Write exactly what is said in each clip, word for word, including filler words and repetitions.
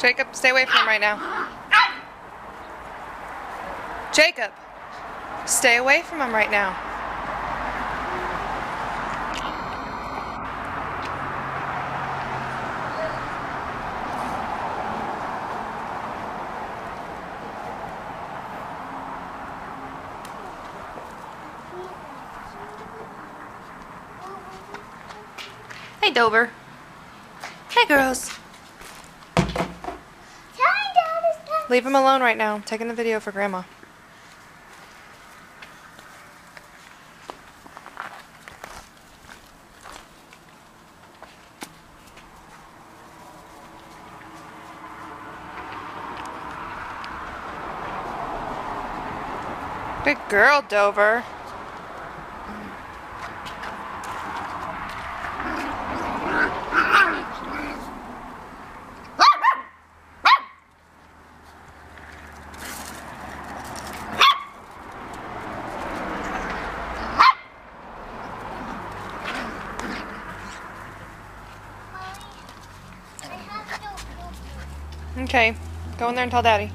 Jacob, stay away from him right now. Jacob, stay away from him right now. Hey, Dover. Hey, girls. Leave him alone right now. I'm taking the video for Grandma. Good girl, Dover. Okay, go in there and tell Daddy.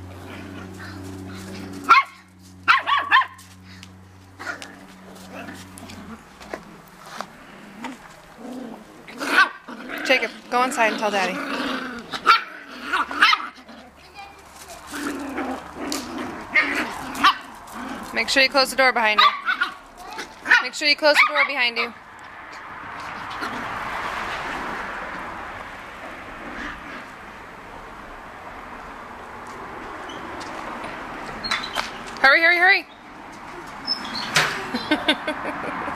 Jacob, go inside and tell Daddy. Make sure you close the door behind you. Make sure you close the door behind you. Hurry, hurry, hurry!